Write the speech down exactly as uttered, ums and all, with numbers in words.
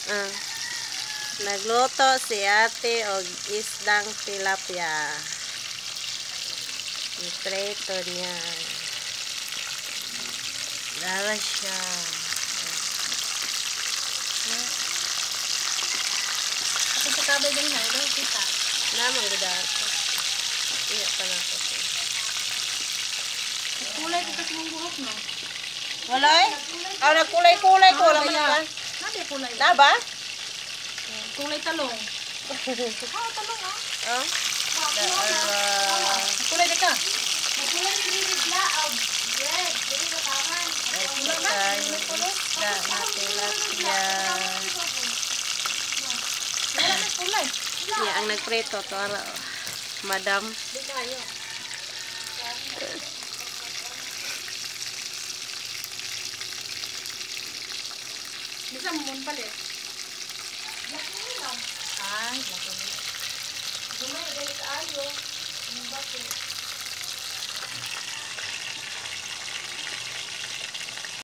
Ah. Nagluto si ate og isdang tilapia. Ipreto niya. Dara siya. Ako sa kabay din na, daw kita. Naman gudar ko. Iya pa na ko. Kulay ko kasi mong buhok, no? Wala eh? Ah, nagkulay-kulay ko. Wala man ka. Nabi kulay. Na ba? Kulay talong. Ah, talong ah. Oh? Da, uh, Kulay na ka. Kulay binibigla of bread. Dili ka taman. isda na tilapia. Wala na kulay. Iya, ang nagpreto to ara. Madam. Di kayo. Bisa mo mun palit. Ay, laki. Gumay, dali ka ayo. Ang bakit?